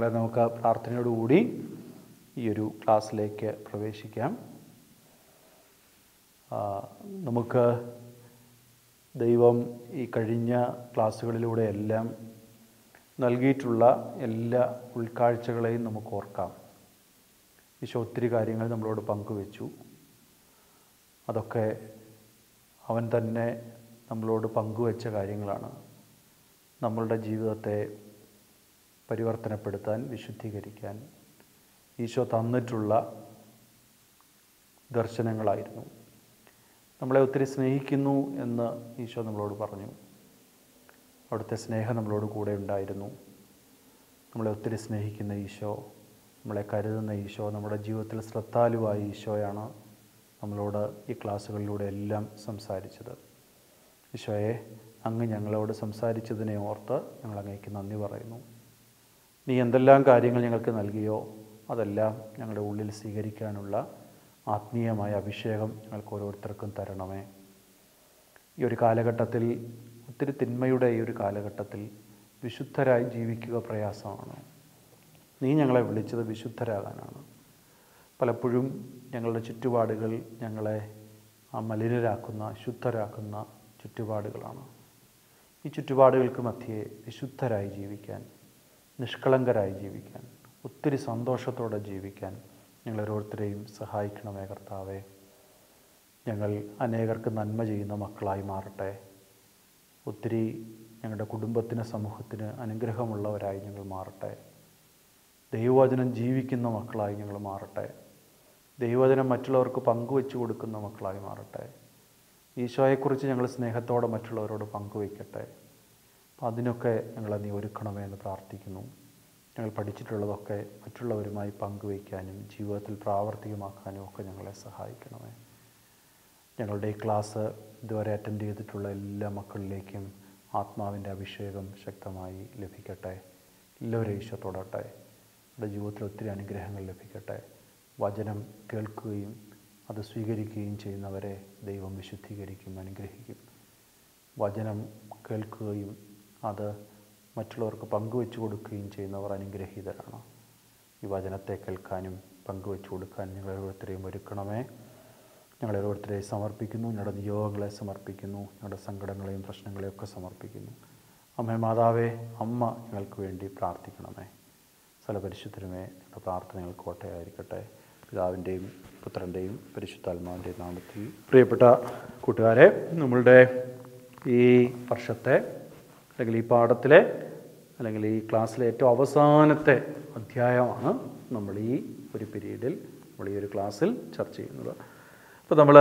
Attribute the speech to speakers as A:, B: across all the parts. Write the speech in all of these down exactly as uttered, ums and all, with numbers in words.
A: കുഞ്ഞുങ്ങളെ നമുക്ക് പ്രാർത്ഥനയോടുകൂടി ഈ ഒരു ക്ലാസ്സിലേക്ക് പ്രവേശിക്കാം. നമുക്ക് ദൈവം ഈ കഴിഞ്ഞ ക്ലാസ്സുകളിലൂടെയെല്ലാം നൽകിയിട്ടുള്ള എല്ലാ ഉൾക്കാഴ്ചകളെയും നമുക്ക് ഓർക്കാം. ഈശോ ഒത്തിരി കാര്യങ്ങൾ നമ്മളോട് പങ്കുവെച്ചു. അതൊക്കെ അവൻ തന്നെ നമ്മളോട് പങ്കുവെച്ച കാര്യങ്ങളാണ് നമ്മളുടെ ജീവിതത്തെ പരിവർത്തനപ്പെടുത്താൻ, വിശുദ്ധീകരിക്കാൻ ഈശോ തന്നിട്ടുള്ള ദർശനങ്ങളായിരുന്നു. നമ്മളെ ഒത്തിരി സ്നേഹിക്കുന്നു എന്ന് ഈശോ നമ്മളോട് പറഞ്ഞു. അവിടുത്തെ സ്നേഹം നമ്മളോട് കൂടെ ഉണ്ടായിരുന്നു. നമ്മളെ ഒത്തിരി സ്നേഹിക്കുന്ന ഈശോ, നമ്മളെ കരുതുന്ന ഈശോ, നമ്മുടെ ജീവിതത്തിൽ ശ്രദ്ധാലുവായ ഈശോയാണ് നമ്മളോട് ഈ ക്ലാസ്സുകളിലൂടെ എല്ലാം സംസാരിച്ചത്. ഈശോയെ, അങ്ങ് ഞങ്ങളോട് സംസാരിച്ചതിനെ ഓർത്ത് ഞങ്ങൾ അങ്ങേക്ക് നന്ദി പറയുന്നു. നീ എന്തെല്ലാം കാര്യങ്ങൾ ഞങ്ങൾക്ക് നൽകിയോ അതെല്ലാം ഞങ്ങളുടെ ഉള്ളിൽ സ്വീകരിക്കാനുള്ള ആത്മീയമായ അഭിഷേകം ഞങ്ങൾക്ക് ഓരോരുത്തർക്കും തരണമേ. ഈ ഒരു കാലഘട്ടത്തിൽ, ഒത്തിരി തിന്മയുടെ ഈ ഒരു കാലഘട്ടത്തിൽ വിശുദ്ധരായി ജീവിക്കുക പ്രയാസമാണ്. നീ ഞങ്ങളെ വിളിച്ചത് വിശുദ്ധരാകാനാണ്. പലപ്പോഴും ഞങ്ങളുടെ ചുറ്റുപാടുകൾ ഞങ്ങളെ ആ മലിനരാക്കുന്ന, ശുദ്ധരാക്കുന്ന ചുറ്റുപാടുകളാണ്. ഈ ചുറ്റുപാടുകൾക്ക് മധ്യേ വിശുദ്ധരായി ജീവിക്കാൻ, നിഷ്കളങ്കരായി ജീവിക്കാൻ, ഒത്തിരി സന്തോഷത്തോടെ ജീവിക്കാൻ ഞങ്ങൾ ഓരോരുത്തരെയും സഹായിക്കണമേ കർത്താവേ. ഞങ്ങൾ അനേകർക്ക് നന്മ ചെയ്യുന്ന മക്കളായി മാറട്ടെ. ഒത്തിരി ഞങ്ങളുടെ കുടുംബത്തിന്, സമൂഹത്തിന് അനുഗ്രഹമുള്ളവരായി ഞങ്ങൾ മാറട്ടെ. ദൈവവചനം ജീവിക്കുന്ന മക്കളായി ഞങ്ങൾ മാറട്ടെ. ദൈവവചനം മറ്റുള്ളവർക്ക് പങ്കുവെച്ചു കൊടുക്കുന്ന മക്കളായി മാറട്ടെ. ഈശോയെക്കുറിച്ച് ഞങ്ങൾ സ്നേഹത്തോടെ മറ്റുള്ളവരോട് പങ്കുവയ്ക്കട്ടെ. അപ്പം അതിനൊക്കെ ഞങ്ങളെ നീ ഒരുക്കണമേ എന്ന് പ്രാർത്ഥിക്കുന്നു. ഞങ്ങൾ പഠിച്ചിട്ടുള്ളതൊക്കെ മറ്റുള്ളവരുമായി പങ്കുവയ്ക്കാനും ജീവിതത്തിൽ പ്രാവർത്തികമാക്കാനും ഒക്കെ ഞങ്ങളെ സഹായിക്കണമേ. ഞങ്ങളുടെ ഈ ക്ലാസ് ഇതുവരെ അറ്റൻഡ് ചെയ്തിട്ടുള്ള എല്ലാ മക്കളിലേക്കും ആത്മാവിൻ്റെ അഭിഷേകം ശക്തമായി ലഭിക്കട്ടെ. എല്ലാവരും ഈശോ തൊടട്ടെ. നമ്മുടെ ജീവിതത്തിൽ ഒത്തിരി അനുഗ്രഹങ്ങൾ ലഭിക്കട്ടെ. വചനം കേൾക്കുകയും അത് സ്വീകരിക്കുകയും ചെയ്യുന്നവരെ ദൈവം വിശുദ്ധീകരിക്കും, അനുഗ്രഹിക്കും. വചനം കേൾക്കുകയും അത് മറ്റുള്ളവർക്ക് പങ്കുവെച്ചു കൊടുക്കുകയും ചെയ്യുന്നവർ അനുഗ്രഹീതരാണ്. ഈ വചനത്തെ കേൾക്കാനും പങ്കുവെച്ചു കൊടുക്കാനും ഞങ്ങൾ ഓരോരുത്തരെയും ഒരുക്കണമേ. ഞങ്ങൾ ഓരോരുത്തരെയും സമർപ്പിക്കുന്നു. ഞങ്ങളുടെ നിയോഗങ്ങളെ സമർപ്പിക്കുന്നു. ഞങ്ങളുടെ സങ്കടങ്ങളെയും പ്രശ്നങ്ങളെയും ഒക്കെ സമർപ്പിക്കുന്നു. അമ്മേ മാതാവേ, അമ്മ ഞങ്ങൾക്ക് വേണ്ടി പ്രാർത്ഥിക്കണമേ. സ്ഥലപരിശുദ്ധരുമേ, ഞങ്ങളുടെ പ്രാർത്ഥനകൾ കോട്ടയായിരിക്കട്ടെ. പിതാവിൻ്റെയും പുത്രൻ്റെയും പരിശുദ്ധാത്മാവിൻ്റെയും നാമത്തിൽ. പ്രിയപ്പെട്ട കൂട്ടുകാരെ, നമ്മളുടെ ഈ വർഷത്തെ അല്ലെങ്കിൽ ഈ പാഠത്തിലെ അല്ലെങ്കിൽ ഈ ക്ലാസ്സിലെ ഏറ്റവും അവസാനത്തെ അധ്യായമാണ് നമ്മൾ ഈ ഒരു പീരീഡിൽ, നമ്മൾ ഈ ഒരു ക്ലാസ്സിൽ ചർച്ച ചെയ്യുന്നത്. അപ്പോൾ നമ്മൾ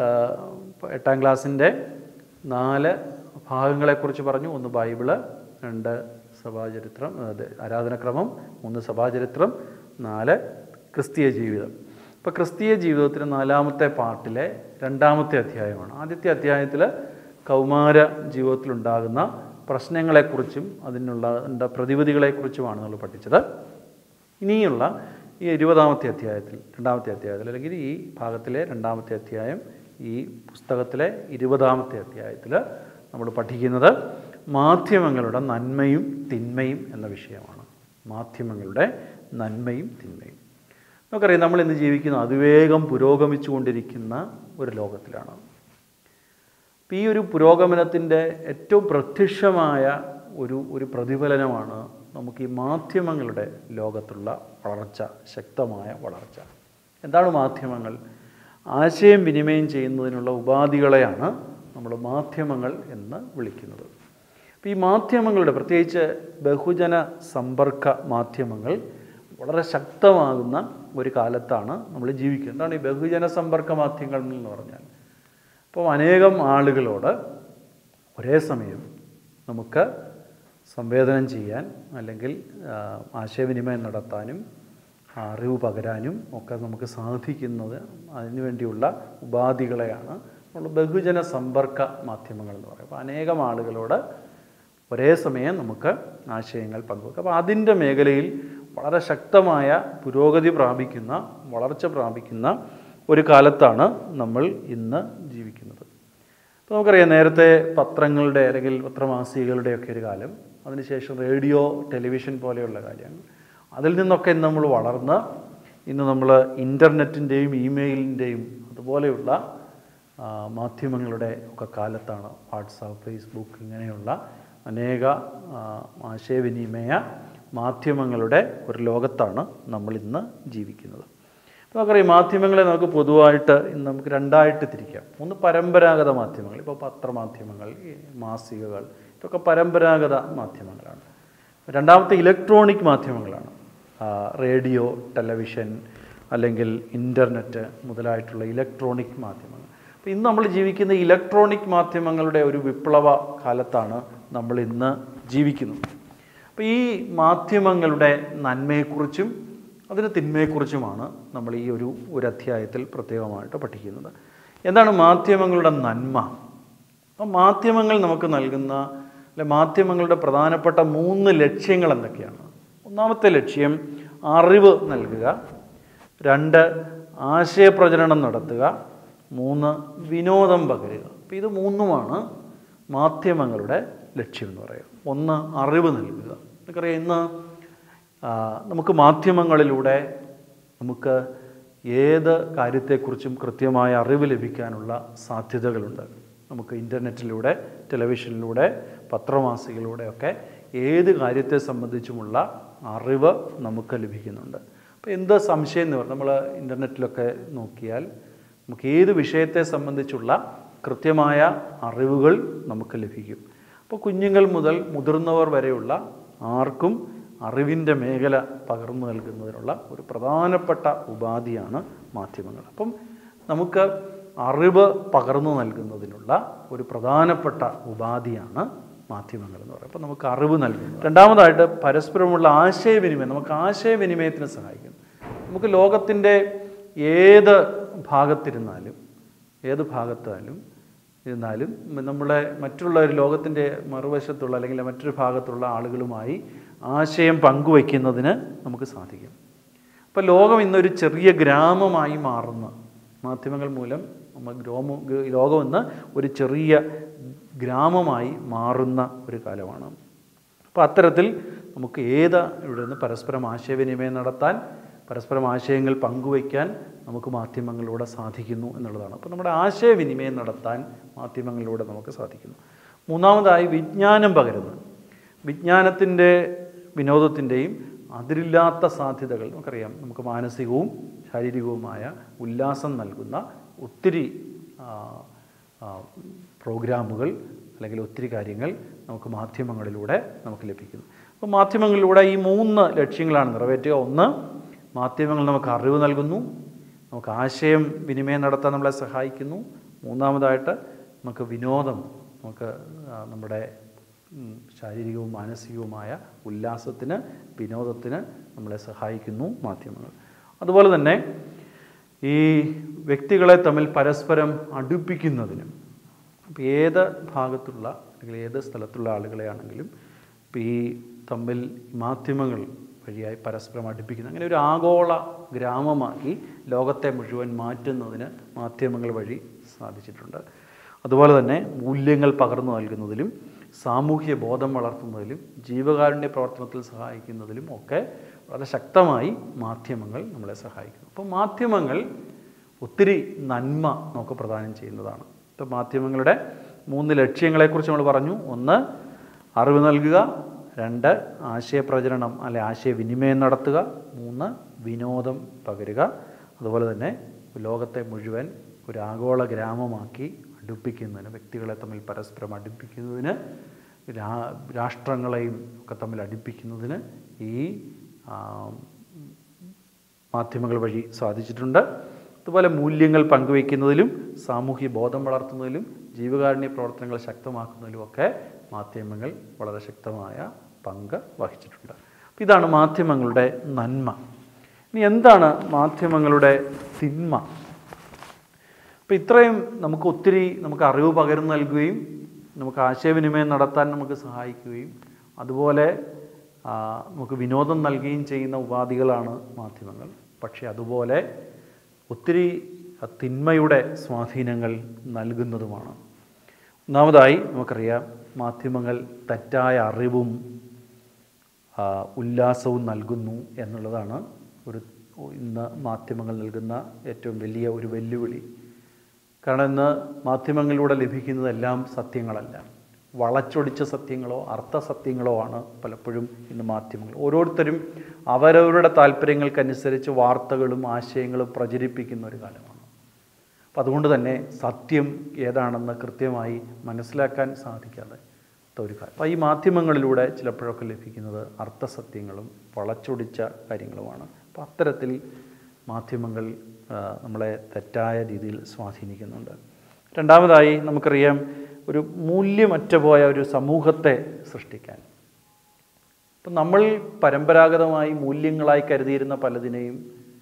A: എട്ടാം ക്ലാസ്സിൻ്റെ നാല് ഭാഗങ്ങളെക്കുറിച്ച് പറഞ്ഞു. ഒന്ന് ബൈബിള്, രണ്ട് സഭാചരിത്രം, ആരാധനക്രമം, മൂന്ന് സഭാചരിത്രം, നാല് ക്രിസ്തീയ ജീവിതം. ഇപ്പോൾ ക്രിസ്തീയ ജീവിതത്തിൻ്റെ നാലാമത്തെ പാർട്ടിലെ രണ്ടാമത്തെ അധ്യായമാണ്. ആദ്യത്തെ അധ്യായത്തിൽ കൗമാര ജീവിതത്തിലുണ്ടാകുന്ന പ്രശ്നങ്ങളെക്കുറിച്ചും അതിനുള്ള പ്രതിവിധികളെക്കുറിച്ചുമാണ് നമ്മൾ പഠിച്ചത്. ഇനിയുള്ള ഈ ഇരുപതാമത്തെ അധ്യായത്തിൽ, രണ്ടാമത്തെ അധ്യായത്തിൽ അല്ലെങ്കിൽ ഈ ഭാഗത്തിലെ രണ്ടാമത്തെ അധ്യായം, ഈ പുസ്തകത്തിലെ ഇരുപതാമത്തെ അധ്യായത്തിൽ നമ്മൾ പഠിക്കുന്നത് മാധ്യമങ്ങളുടെ നന്മയും തിന്മയും എന്ന വിഷയമാണ്. മാധ്യമങ്ങളുടെ നന്മയും തിന്മയും. നമുക്കറിയാം, നമ്മളിന്ന് ജീവിക്കുന്ന അതിവേഗം പുരോഗമിച്ചു കൊണ്ടിരിക്കുന്ന ഒരു ലോകത്തിലാണ്. ഈ ഒരു പുരോഗമനത്തിൻ്റെ ഏറ്റവും പ്രത്യക്ഷമായ ഒരു ഒരു പ്രതിഫലനമാണ് നമുക്ക് ഈ മാധ്യമങ്ങളുടെ ലോകത്തുള്ള വളർച്ച, ശക്തമായ വളർച്ച. എന്താണ് മാധ്യമങ്ങൾ? ആശയം വിനിമയം ചെയ്യുന്നതിനുള്ള ഉപാധികളെയാണ് നമ്മൾ മാധ്യമങ്ങൾ എന്ന് വിളിക്കുന്നത്. അപ്പോൾ ഈ മാധ്യമങ്ങളുടെ, പ്രത്യേകിച്ച് ബഹുജന സമ്പർക്ക മാധ്യമങ്ങൾ വളരെ ശക്തമാകുന്ന ഒരു കാലത്താണ് നമ്മൾ ജീവിക്കുന്നത്. എന്താണ് ഈ ബഹുജന സമ്പർക്ക മാധ്യമങ്ങൾ എന്ന് പറഞ്ഞാൽ? അപ്പോൾ അനേകം ആളുകളോട് ഒരേ സമയം നമുക്ക് സംവേദനം ചെയ്യാൻ അല്ലെങ്കിൽ ആശയവിനിമയം നടത്താനും അറിവ് പകരാനും ഒക്കെ നമുക്ക് സാധിക്കുന്നത്, അതിനുവേണ്ടിയുള്ള ഉപാധികളെയാണ് നമ്മൾ ബഹുജന സമ്പർക്ക മാധ്യമങ്ങൾ എന്ന് പറയും. അപ്പോൾ അനേകം ആളുകളോട് ഒരേ സമയം നമുക്ക് ആശയങ്ങൾ പങ്കുവെക്കാം. അപ്പോൾ അതിൻ്റെ മേഖലയിൽ വളരെ ശക്തമായ പുരോഗതി പ്രാപിക്കുന്ന, വളർച്ച പ്രാപിക്കുന്ന ഒരു കാലത്താണ് നമ്മൾ ഇന്ന് ജീവിക്കുന്നത്. അപ്പോൾ നമുക്കറിയാം, നേരത്തെ പത്രങ്ങളുടെ അല്ലെങ്കിൽ പത്രമാസികകളുടെയൊക്കെ ഒരു കാലം, അതിനുശേഷം റേഡിയോ, ടെലിവിഷൻ പോലെയുള്ള കാര്യങ്ങൾ, അതിൽ നിന്നൊക്കെ ഇന്ന് നമ്മൾ വളർന്ന് ഇന്ന് നമ്മൾ ഇൻ്റർനെറ്റിൻ്റെയും ഇമെയിലിൻ്റെയും അതുപോലെയുള്ള മാധ്യമങ്ങളുടെ ഒക്കെ കാലത്താണ്. വാട്സാപ്പ്, ഫേസ്ബുക്ക് ഇങ്ങനെയുള്ള അനേക ആശയവിനിമയ മാധ്യമങ്ങളുടെ ഒരു ലോകത്താണ് നമ്മളിന്ന് ജീവിക്കുന്നത്. അപ്പോൾ നമുക്കറിയാം, മാധ്യമങ്ങളെ നമുക്ക് പൊതുവായിട്ട് ഇന്ന് നമുക്ക് രണ്ടായിട്ട് തിരിക്കാം. ഒന്ന് പരമ്പരാഗത മാധ്യമങ്ങൾ, ഇപ്പോൾ പത്രമാധ്യമങ്ങൾ, മാസികകൾ, ഇതൊക്കെ പരമ്പരാഗത മാധ്യമങ്ങളാണ്. രണ്ടാമത്തെ ഇലക്ട്രോണിക് മാധ്യമങ്ങളാണ്. റേഡിയോ, ടെലിവിഷൻ അല്ലെങ്കിൽ ഇൻ്റർനെറ്റ് മുതലായിട്ടുള്ള ഇലക്ട്രോണിക് മാധ്യമങ്ങൾ. അപ്പോൾ ഇന്ന് നമ്മൾ ജീവിക്കുന്ന ഇലക്ട്രോണിക് മാധ്യമങ്ങളുടെ ഒരു വിപ്ലവ കാലത്താണ് നമ്മൾ ഇന്ന് ജീവിക്കുന്നത്. അപ്പോൾ ഈ മാധ്യമങ്ങളുടെ നന്മയെക്കുറിച്ചും അതിന് തിന്മയെക്കുറിച്ചുമാണ് നമ്മൾ ഈ ഒരു ഒരു അധ്യായത്തിൽ പ്രത്യേകമായിട്ട് പഠിക്കുന്നത്. എന്താണ് മാധ്യമങ്ങളുടെ നന്മ? അപ്പോൾ മാധ്യമങ്ങൾ നമുക്ക് നൽകുന്ന അല്ലെ മാധ്യമങ്ങളുടെ പ്രധാനപ്പെട്ട മൂന്ന് ലക്ഷ്യങ്ങൾ എന്തൊക്കെയാണ്? ഒന്നാമത്തെ ലക്ഷ്യം അറിവ് നൽകുക, രണ്ട് ആശയപ്രചരണം നടത്തുക, മൂന്ന് വിനോദം പകരുക. അപ്പോൾ ഇത് മൂന്നുമാണ് മാധ്യമങ്ങളുടെ ലക്ഷ്യം എന്ന് പറയുക. ഒന്ന് അറിവ് നൽകുക. നമുക്കറിയാം, ഇന്ന് നമുക്ക് മാധ്യമങ്ങളിലൂടെ നമുക്ക് ഏത് കാര്യത്തെക്കുറിച്ചും കൃത്യമായ അറിവ് ലഭിക്കാനുള്ള സാധ്യതകളുണ്ട്. നമുക്ക് ഇൻ്റർനെറ്റിലൂടെ, ടെലിവിഷനിലൂടെ, പത്രമാസികയിലൂടെയൊക്കെ ഏത് കാര്യത്തെ സംബന്ധിച്ചുമുള്ള അറിവ് നമുക്ക് ലഭിക്കുന്നുണ്ട്. അപ്പോൾ എന്ത് സംശയം എന്ന് പറഞ്ഞാൽ നമ്മൾ ഇൻ്റർനെറ്റിലൊക്കെ നോക്കിയാൽ നമുക്ക് ഏത് വിഷയത്തെ സംബന്ധിച്ചുള്ള കൃത്യമായ അറിവുകൾ നമുക്ക് ലഭിക്കും. അപ്പോൾ കുഞ്ഞുങ്ങൾ മുതൽ മുതിർന്നവർ വരെയുള്ള ആർക്കും അറിവിൻ്റെ മേഖല പകർന്നു നൽകുന്നതിനുള്ള ഒരു പ്രധാനപ്പെട്ട ഉപാധിയാണ് മാധ്യമങ്ങൾ. അപ്പം നമുക്ക് അറിവ് പകർന്നു നൽകുന്നതിനുള്ള ഒരു പ്രധാനപ്പെട്ട ഉപാധിയാണ് മാധ്യമങ്ങൾ എന്ന് പറയുന്നത്. അപ്പോൾ നമുക്ക് അറിവ് നൽകുന്നു. രണ്ടാമതായിട്ട് പരസ്പരമുള്ള ആശയവിനിമയം, നമുക്ക് ആശയവിനിമയത്തിന് സഹായിക്കും. നമുക്ക് ലോകത്തിൻ്റെ ഏത് ഭാഗത്തിരുന്നാലും ഏത് ഭാഗത്താലും ഇരുന്നാലും നമ്മളെ മറ്റുള്ള ഒരു ലോകത്തിൻ്റെ മറുവശത്തുള്ള അല്ലെങ്കിൽ മറ്റൊരു ഭാഗത്തുള്ള ആളുകളുമായി ആശയം പങ്കുവയ്ക്കുന്നതിന് നമുക്ക് സാധിക്കും. അപ്പോൾ ലോകം ഇന്നൊരു ചെറിയ ഗ്രാമമായി മാറുന്ന മാധ്യമങ്ങൾ മൂലം നമ്മൾ ഗ്രാമ ലോകം ഇന്ന് ഒരു ചെറിയ ഗ്രാമമായി മാറുന്ന ഒരു കാലമാണ്. അപ്പോൾ അത്തരത്തിൽ നമുക്ക് ഏത് ഇവിടെ നിന്ന് പരസ്പരം ആശയവിനിമയം നടത്താൻ, പരസ്പരം ആശയങ്ങൾ പങ്കുവയ്ക്കാൻ നമുക്ക് മാധ്യമങ്ങളിലൂടെ സാധിക്കുന്നു എന്നുള്ളതാണ്. അപ്പോൾ നമ്മുടെ ആശയവിനിമയം നടത്താൻ മാധ്യമങ്ങളിലൂടെ നമുക്ക് സാധിക്കുന്നു. മൂന്നാമതായി വിജ്ഞാനം പകരുന്നു. വിജ്ഞാനത്തിൻ്റെ, വിനോദത്തിൻ്റെയും അതിരില്ലാത്ത സാധ്യതകൾ നമുക്കറിയാം. നമുക്ക് മാനസികവും ശാരീരികവുമായ ഉല്ലാസം നൽകുന്ന ഒത്തിരി പ്രോഗ്രാമുകൾ അല്ലെങ്കിൽ ഒത്തിരി കാര്യങ്ങൾ നമുക്ക് മാധ്യമങ്ങളിലൂടെ നമുക്ക് ലഭിക്കുന്നു. അപ്പോൾ മാധ്യമങ്ങളിലൂടെ ഈ മൂന്ന് ലക്ഷ്യങ്ങളാണ് നിറവേറ്റുക. ഒന്ന്, മാധ്യമങ്ങൾ നമുക്ക് അറിവ് നൽകുന്നു, നമുക്ക് ആശയം വിനിമയം നടത്താൻ നമ്മളെ സഹായിക്കുന്നു. മൂന്നാമതായിട്ട് നമുക്ക് വിനോദം, നമുക്ക് നമ്മുടെ ശാരീരികവും മാനസികവുമായ ഉല്ലാസത്തിന്, വിനോദത്തിന് നമ്മളെ സഹായിക്കുന്നു മാധ്യമങ്ങൾ. അതുപോലെ തന്നെ ഈ വ്യക്തികളെ തമ്മിൽ പരസ്പരം അടുപ്പിക്കുന്നതിനും, ഇപ്പോൾ ഏത് ഭാഗത്തുള്ള അല്ലെങ്കിൽ ഏത് സ്ഥലത്തുള്ള ആളുകളെയാണെങ്കിലും ഇപ്പോൾ ഈ തമ്മിൽ മാധ്യമങ്ങൾ വഴിയായി പരസ്പരം അടുപ്പിക്കുന്ന അങ്ങനെ ഒരു ആഗോള ഗ്രാമമാക്കി ലോകത്തെ മുഴുവൻ മാറ്റുന്നതിന് മാധ്യമങ്ങൾ വഴി സാധിച്ചിട്ടുണ്ട്. അതുപോലെ തന്നെ മൂല്യങ്ങൾ പകർന്നു നൽകുന്നതിലും സാമൂഹ്യ ബോധം വളർത്തുന്നതിലും ജീവകാരുണ്യ പ്രവർത്തനത്തിൽ സഹായിക്കുന്നതിലും ഒക്കെ വളരെ ശക്തമായി മാധ്യമങ്ങൾ നമ്മളെ സഹായിക്കുന്നു. അപ്പോൾ മാധ്യമങ്ങൾ ഒത്തിരി നന്മ നമുക്ക് പ്രദാനം ചെയ്യുന്നതാണ്. ഇപ്പോൾ മാധ്യമങ്ങളുടെ മൂന്ന് ലക്ഷ്യങ്ങളെക്കുറിച്ച് നമ്മൾ പറഞ്ഞു. ഒന്ന്, അറിവ് നൽകുക. രണ്ട്, ആശയപ്രചരണം അല്ലെ ആശയവിനിമയം നടത്തുക. മൂന്ന്, വിനോദം പകരുക. അതുപോലെ തന്നെ ലോകത്തെ മുഴുവൻ ഒരു ആഗോള ഗ്രാമമാക്കി അടുപ്പിക്കുന്നതിന്, വ്യക്തികളെ തമ്മിൽ പരസ്പരം അടുപ്പിക്കുന്നതിന്, രാഷ്ട്രങ്ങളെയും ഒക്കെ തമ്മിൽ അടുപ്പിക്കുന്നതിന് ഈ മാധ്യമങ്ങൾ വഴി സാധിച്ചിട്ടുണ്ട്. അതുപോലെ മൂല്യങ്ങൾ പങ്കുവയ്ക്കുന്നതിലും സാമൂഹ്യ ബോധം വളർത്തുന്നതിലും ജീവകാരുണ്യ പ്രവർത്തനങ്ങൾ ശക്തമാക്കുന്നതിലുമൊക്കെ മാധ്യമങ്ങൾ വളരെ ശക്തമായ പങ്ക് വഹിച്ചിട്ടുണ്ട്. അപ്പോൾ ഇതാണ് മാധ്യമങ്ങളുടെ നന്മ. ഇനി എന്താണ് മാധ്യമങ്ങളുടെ തിന്മ? അപ്പോൾ ഇത്രയും നമുക്ക് ഒത്തിരി നമുക്ക് അറിവ് പകർന്നു നൽകുകയും നമുക്ക് ആശയവിനിമയം നടത്താൻ നമുക്ക് സഹായിക്കുകയും അതുപോലെ നമുക്ക് വിനോദം നൽകുകയും ചെയ്യുന്ന ഉപാധികളാണ് മാധ്യമങ്ങൾ. പക്ഷേ അതുപോലെ ഒത്തിരി തിന്മയുടെ സ്വാധീനങ്ങൾ നൽകുന്നതുമാണ്. ഒന്നാമതായി നമുക്കറിയാം, മാധ്യമങ്ങൾ തെറ്റായ അറിവും ഉല്ലാസവും നൽകുന്നു എന്നുള്ളതാണ് ഒരു ഇന്ന് മാധ്യമങ്ങൾ നൽകുന്ന ഏറ്റവും വലിയ ഒരു വെല്ലുവിളി. കാരണം ഇന്ന് മാധ്യമങ്ങളിലൂടെ ലഭിക്കുന്നതെല്ലാം സത്യങ്ങളല്ല, വളച്ചൊടിച്ച സത്യങ്ങളോ അർത്ഥസത്യങ്ങളോ ആണ് പലപ്പോഴും ഇന്ന് മാധ്യമങ്ങൾ. ഓരോരുത്തരും അവരവരുടെ താല്പര്യങ്ങൾക്കനുസരിച്ച് വാർത്തകളും ആശയങ്ങളും പ്രചരിപ്പിക്കുന്ന ഒരു കാലമാണ്. അപ്പം അതുകൊണ്ട് തന്നെ സത്യം ഏതാണെന്ന് കൃത്യമായി മനസ്സിലാക്കാൻ സാധിക്കാതെ ഒരു കാര്യം. അപ്പോൾ ഈ മാധ്യമങ്ങളിലൂടെ ചിലപ്പോഴൊക്കെ ലഭിക്കുന്നത് അർത്ഥസത്യങ്ങളും വളച്ചൊടിച്ച കാര്യങ്ങളുമാണ്. അപ്പോൾ അത്തരത്തിൽ മാധ്യമങ്ങൾ നമ്മളെ തെറ്റായ രീതിയിൽ സ്വാധീനിക്കുന്നുണ്ട്. രണ്ടാമതായി നമുക്കറിയാം, ഒരു മൂല്യമറ്റ പോയ ഒരു സമൂഹത്തെ സൃഷ്ടിക്കാൻ. ഇപ്പം നമ്മൾ പരമ്പരാഗതമായി മൂല്യങ്ങളായി കരുതിയിരുന്ന പലതിനെയും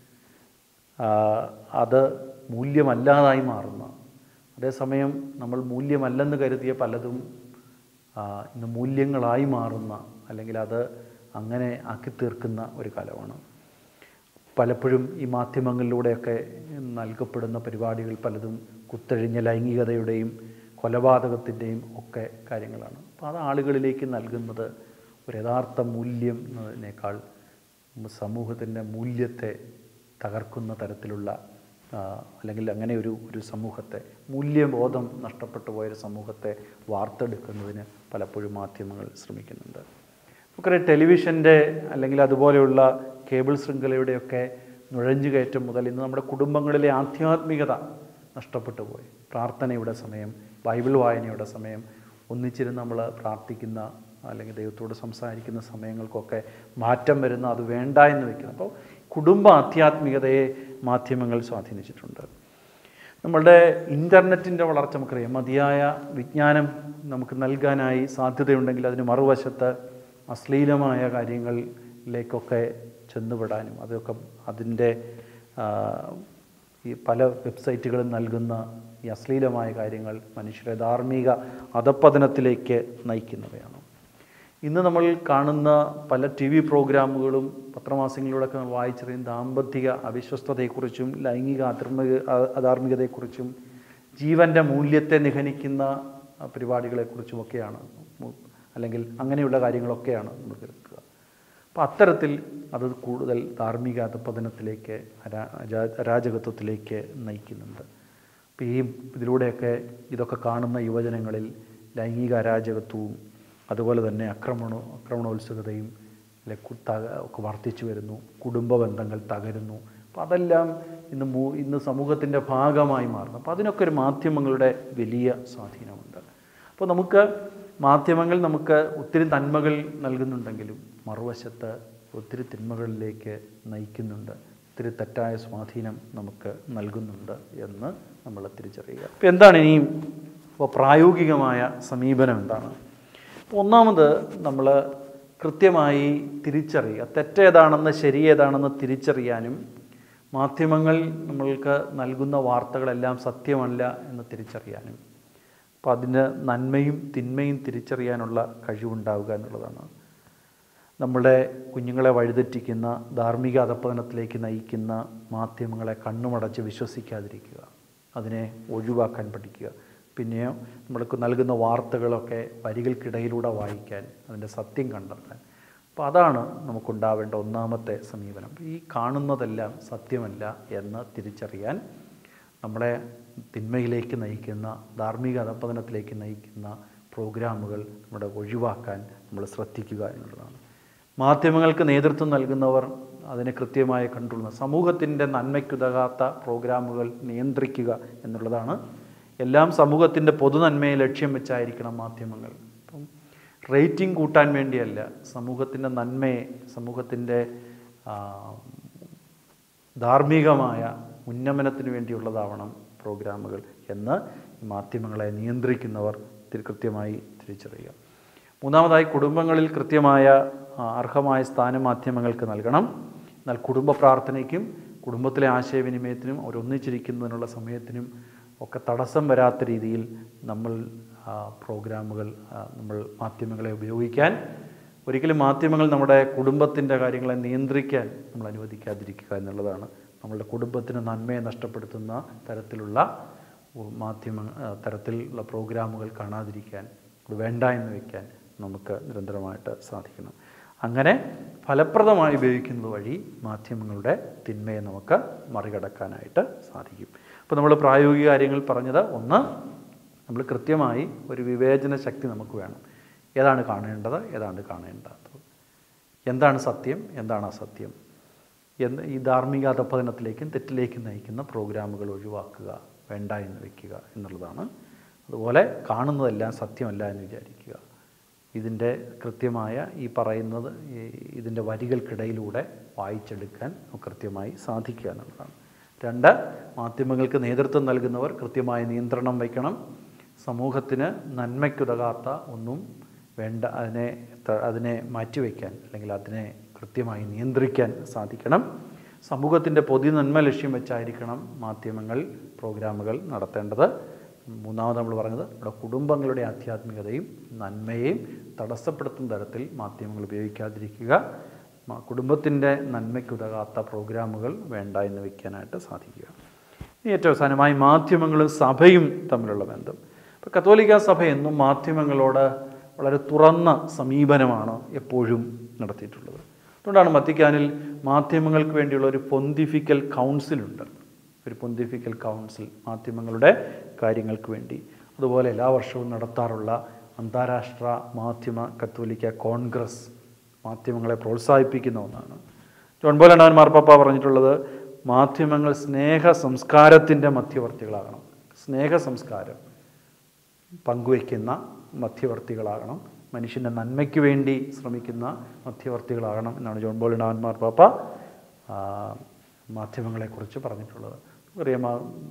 A: അത് മൂല്യമല്ലാതായി മാറുന്ന, അതേസമയം നമ്മൾ മൂല്യമല്ലെന്ന് കരുതിയ പലതും ഇന്ന് മൂല്യങ്ങളായി മാറുന്ന, അല്ലെങ്കിൽ അത് അങ്ങനെ ആക്കി തീർക്കുന്ന ഒരു കാലമാണ്. പലപ്പോഴും ഈ മാധ്യമങ്ങളിലൂടെയൊക്കെ നൽകപ്പെടുന്ന പരിപാടികൾ പലതും കുത്തഴിഞ്ഞ ലൈംഗികതയുടെയും കൊലപാതകത്തിൻ്റെയും ഒക്കെ കാര്യങ്ങളാണ്. അപ്പോൾ അത് ആളുകളിലേക്ക് നൽകുന്നത് ഒരു യഥാർത്ഥ മൂല്യം എന്നതിനേക്കാൾ സമൂഹത്തിൻ്റെ മൂല്യത്തെ തകർക്കുന്ന തരത്തിലുള്ള, അല്ലെങ്കിൽ അങ്ങനെ ഒരു ഒരു സമൂഹത്തെ, മൂല്യബോധം നഷ്ടപ്പെട്ടു പോയൊരു സമൂഹത്തെ വാർത്തെടുക്കുന്നതിന് പലപ്പോഴും മാധ്യമങ്ങൾ ശ്രമിക്കുന്നുണ്ട്. നമുക്കറിയാം, ടെലിവിഷൻ്റെ അല്ലെങ്കിൽ അതുപോലെയുള്ള കേബിൾ ശൃംഖലയുടെയൊക്കെ നുഴഞ്ഞുകയറ്റം മുതൽ ഇന്ന് നമ്മുടെ കുടുംബങ്ങളിലെ ആധ്യാത്മികത നഷ്ടപ്പെട്ടു പോയി. പ്രാർത്ഥനയുടെ സമയം, ബൈബിൾ വായനയുടെ സമയം, ഒന്നിച്ചിരുന്ന് നമ്മൾ പ്രാർത്ഥിക്കുന്ന അല്ലെങ്കിൽ ദൈവത്തോട് സംസാരിക്കുന്ന സമയങ്ങൾക്കൊക്കെ മാറ്റം വരുന്ന, അത് വേണ്ട എന്ന് വയ്ക്കുന്നു. അപ്പോൾ കുടുംബ ആധ്യാത്മികതയെ മാധ്യമങ്ങൾ സ്വാധീനിച്ചിട്ടുണ്ട്. നമ്മളുടെ ഇൻ്റർനെറ്റിൻ്റെ വളർച്ച നമുക്കറിയാം, മതിയായ വിജ്ഞാനം നമുക്ക് നൽകാനായി സാധ്യതയുണ്ടെങ്കിൽ അതിന് മറുവശത്ത് അശ്ലീലമായ കാര്യങ്ങളിലേക്കൊക്കെ ചെന്നുപെടാനും, അതൊക്കെ അതിൻ്റെ ഈ പല വെബ്സൈറ്റുകളും നൽകുന്ന ഈ അശ്ലീലമായ കാര്യങ്ങൾ മനുഷ്യരെ ധാർമ്മിക അധപ്പതനത്തിലേക്ക് നയിക്കുന്നവയാണ്. ഇന്ന് നമ്മൾ കാണുന്ന പല ടി വി പ്രോഗ്രാമുകളും പത്രമാസികളിലൂടെയൊക്കെ നമ്മൾ വായിച്ചറിയും ദാമ്പത്തിക അവിശ്വസ്തതയെക്കുറിച്ചും ലൈംഗിക അധർമ്മിക അധാർമികതയെക്കുറിച്ചും ജീവൻ്റെ മൂല്യത്തെ നിഹനിക്കുന്ന പരിപാടികളെക്കുറിച്ചുമൊക്കെയാണ്, അല്ലെങ്കിൽ അങ്ങനെയുള്ള കാര്യങ്ങളൊക്കെയാണ് നമ്മൾ കേൾക്കുക. അപ്പോൾ അത്തരത്തിൽ അത് കൂടുതൽ ധാർമ്മിക അധപ്പതനത്തിലേക്ക്, അരാജകത്വത്തിലേക്ക് നയിക്കുന്നുണ്ട്. അപ്പോൾ ഈ ഇതിലൂടെയൊക്കെ ഇതൊക്കെ കാണുന്ന യുവജനങ്ങളിൽ ലൈംഗിക അരാജകത്വവും അതുപോലെ തന്നെ ആക്രമണ ആക്രമണോത്സുകതയും ഒക്കെ വർദ്ധിച്ചു വരുന്നു. കുടുംബ ബന്ധങ്ങൾ തകരുന്നു. അപ്പോൾ അതെല്ലാം ഇന്ന് മൂ ഇന്ന് സമൂഹത്തിൻ്റെ ഭാഗമായി മാറുന്നു. അപ്പോൾ അതിനൊക്കെ ഒരു മാധ്യമങ്ങളുടെ വലിയ സ്വാധീനമുണ്ട്. അപ്പോൾ നമുക്ക് മാധ്യമങ്ങൾ നമുക്ക് ഒത്തിരി നന്മകൾ നൽകുന്നുണ്ടെങ്കിലും മറുവശത്ത് ഒത്തിരി തിന്മകളിലേക്ക് നയിക്കുന്നുണ്ട്, ഒത്തിരി തെറ്റായ സ്വാധീനം നമുക്ക് നൽകുന്നുണ്ട് എന്ന് നമ്മൾ തിരിച്ചറിയുക. അപ്പോൾ എന്താണ് ഇനിയും ഇപ്പോൾ പ്രായോഗികമായ സമീപനം എന്താണ്? ഒന്നാമത്, നമ്മൾ കൃത്യമായി തിരിച്ചറിയുക, തെറ്റേതാണെന്ന് ശരിയേതാണെന്ന് തിരിച്ചറിയാനും മാധ്യമങ്ങൾ നമ്മൾക്ക് നൽകുന്ന വാർത്തകളെല്ലാം സത്യമല്ല എന്ന് തിരിച്ചറിയാനും, അപ്പോൾ അതിന് നന്മയും തിന്മയും തിരിച്ചറിയാനുള്ള കഴിവുണ്ടാവുക എന്നുള്ളതാണ്. നമ്മുടെ കുഞ്ഞുങ്ങളെ വഴിതെറ്റിക്കുന്ന, ധാർമ്മിക അധപ്പതനത്തിലേക്ക് നയിക്കുന്ന മാധ്യമങ്ങളെ കണ്ണുമടച്ച് വിശ്വസിക്കാതിരിക്കുക, അതിനെ ഒഴിവാക്കാൻ പഠിക്കുക. പിന്നെയോ നമ്മൾക്ക് നൽകുന്ന വാർത്തകളൊക്കെ വരികൾക്കിടയിലൂടെ വായിക്കാൻ, അതിൻ്റെ സത്യം കണ്ടെത്താൻ. അപ്പോൾ അതാണ് നമുക്കുണ്ടാവേണ്ട ഒന്നാമത്തെ സമീപനം. ഈ കാണുന്നതെല്ലാം സത്യമല്ല എന്ന് തിരിച്ചറിയാൻ, നമ്മളെ തിന്മയിലേക്ക് നയിക്കുന്ന, ധാർമ്മിക അധപ്പതനത്തിലേക്ക് നയിക്കുന്ന പ്രോഗ്രാമുകൾ നമ്മുടെ ഒഴിവാക്കാൻ നമ്മൾ ശ്രദ്ധിക്കുക എന്നുള്ളതാണ്. മാധ്യമങ്ങൾക്ക് നേതൃത്വം നൽകുന്നവർ അതിനെ കൃത്യമായി കണ്ടുള്ള സമൂഹത്തിൻ്റെ നന്മയ്ക്കുതകാത്ത പ്രോഗ്രാമുകൾ നിയന്ത്രിക്കുക എന്നുള്ളതാണ്. എല്ലാം സമൂഹത്തിൻ്റെ പൊതുനന്മയെ ലക്ഷ്യം വെച്ചായിരിക്കണം മാധ്യമങ്ങൾ. അപ്പം റേറ്റിംഗ് കൂട്ടാൻ വേണ്ടിയല്ല, സമൂഹത്തിൻ്റെ നന്മയെ, സമൂഹത്തിൻ്റെ ധാർമ്മികമായ ഉന്നമനത്തിന് വേണ്ടിയുള്ളതാവണം പ്രോഗ്രാമുകൾ എന്ന് മാധ്യമങ്ങളെ നിയന്ത്രിക്കുന്നവർ കൃത്യമായി തിരിച്ചറിയുക. മൂന്നാമതായി, കുടുംബങ്ങളിൽ കൃത്യമായ അർഹമായ സ്ഥാനം മാധ്യമങ്ങൾക്ക് നൽകണം. എന്നാൽ കുടുംബ പ്രാർത്ഥനയ്ക്കും കുടുംബത്തിലെ ആശയവിനിമയത്തിനും അവരൊന്നിച്ചിരിക്കുന്നതിനുള്ള സമയത്തിനും ഒക്കെ തടസ്സം വരാത്ത രീതിയിൽ നമ്മൾ പ്രോഗ്രാമുകൾ, നമ്മൾ മാധ്യമങ്ങളെ ഉപയോഗിക്കാൻ, ഒരിക്കലും മാധ്യമങ്ങൾ നമ്മുടെ കുടുംബത്തിൻ്റെ കാര്യങ്ങളെ നിയന്ത്രിക്കാൻ നമ്മൾ അനുവദിക്കാതിരിക്കുക എന്നുള്ളതാണ്. നമ്മളുടെ കുടുംബത്തിന് നന്മയെ നഷ്ടപ്പെടുത്തുന്ന തരത്തിലുള്ള മാധ്യമ തരത്തിലുള്ള പ്രോഗ്രാമുകൾ കാണാതിരിക്കാൻ, വേണ്ട എന്ന് വയ്ക്കാൻ നമുക്ക് നിരന്തരമായിട്ട് സാധിക്കണം. അങ്ങനെ ഫലപ്രദമായി ഉപയോഗിക്കുന്നത് വഴി മാധ്യമങ്ങളുടെ തിന്മയെ നമുക്ക് മറികടക്കാനായിട്ട് സാധിക്കും. അപ്പോൾ നമ്മൾ പ്രായോഗിക കാര്യങ്ങൾ പറഞ്ഞത്, ഒന്ന്, നമ്മൾ കൃത്യമായി ഒരു വിവേചന ശക്തി നമുക്ക് വേണം. ഏതാണ് കാണേണ്ടത്, ഏതാണ് കാണേണ്ടാത്തത്, എന്താണ് സത്യം, എന്താണ് അസത്യം, എന്ന് ഈ ധാർമ്മിക അധപ്പതനത്തിലേക്കും തെറ്റിലേക്കും നയിക്കുന്ന പ്രോഗ്രാമുകൾ ഒഴിവാക്കുക, വേണ്ട എന്ന് വയ്ക്കുക എന്നുള്ളതാണ്. അതുപോലെ കാണുന്നതെല്ലാം സത്യമല്ല എന്ന് വിചാരിക്കുക. ഇതിൻ്റെ കൃത്യമായ ഈ പറയുന്നത് ഇതിൻ്റെ വരികൾക്കിടയിലൂടെ വായിച്ചെടുക്കാൻ കൃത്യമായി സാധിക്കുക എന്നുള്ളതാണ്. രണ്ട്, മാധ്യമങ്ങൾക്ക് നേതൃത്വം നൽകുന്നവർ കൃത്യമായ നിയന്ത്രണം വയ്ക്കണം. സമൂഹത്തിന് നന്മയ്ക്കുതകാത്ത ഒന്നും വേണ്ട, അതിനെ അതിനെ മാറ്റിവെക്കാൻ അല്ലെങ്കിൽ അതിനെ കൃത്യമായി നിയന്ത്രിക്കാൻ സാധിക്കണം. സമൂഹത്തിൻ്റെ പൊതു നന്മ ലക്ഷ്യം വെച്ചായിരിക്കണം മാധ്യമങ്ങൾ പ്രോഗ്രാമുകൾ നടത്തേണ്ടത്. മൂന്നാമത് നമ്മൾ പറഞ്ഞത്, നമ്മുടെ കുടുംബങ്ങളുടെ ആധ്യാത്മികതയും നന്മയെയും തടസ്സപ്പെടുത്തുന്ന തരത്തിൽ മാധ്യമങ്ങൾ ഉപയോഗിക്കാതിരിക്കുക. കുടുംബത്തിൻ്റെ നന്മയ്ക്കുതകാത്ത പ്രോഗ്രാമുകൾ വേണ്ട എന്ന് വയ്ക്കാനായിട്ട് സാധിക്കുക. ഇനി ഏറ്റവും അവസാനമായി മാധ്യമങ്ങളും സഭയും തമ്മിലുള്ള ബന്ധം. ഇപ്പോൾ കത്തോലിക്ക സഭ എന്നും മാധ്യമങ്ങളോട് വളരെ തുറന്ന സമീപനമാണ് എപ്പോഴും നടത്തിയിട്ടുള്ളത്. അതുകൊണ്ടാണ് വത്തിക്കാനിൽ മാധ്യമങ്ങൾക്ക് വേണ്ടിയുള്ള ഒരു പൊന്തിഫിക്കൽ കൗൺസിലുണ്ട്. ഒരു പൊന്തിഫിക്കൽ കൗൺസിൽ മാധ്യമങ്ങളുടെ കാര്യങ്ങൾക്ക് വേണ്ടി. അതുപോലെ എല്ലാ വർഷവും നടത്താറുള്ള അന്താരാഷ്ട്ര മാധ്യമ കത്തോലിക്ക കോൺഗ്രസ് മാധ്യമങ്ങളെ പ്രോത്സാഹിപ്പിക്കുന്ന ഒന്നാണ്. ജോൺ പോൾ രണ്ടാമൻ മാർപ്പാപ്പ പറഞ്ഞിട്ടുള്ളത്, മാധ്യമങ്ങൾ സ്നേഹ സംസ്കാരത്തിൻ്റെ മധ്യവർത്തികളാകണം. സ്നേഹ സംസ്കാരം പങ്കുവയ്ക്കുന്ന മധ്യവർത്തികളാകണം, മനുഷ്യൻ്റെ നന്മയ്ക്ക് വേണ്ടി ശ്രമിക്കുന്ന മധ്യവർത്തികളാകണം എന്നാണ് ജോൺ പോൾ രണ്ടാമൻ മാർപ്പാപ്പ മാധ്യമങ്ങളെക്കുറിച്ച് പറഞ്ഞിട്ടുള്ളത്. അറിയാം,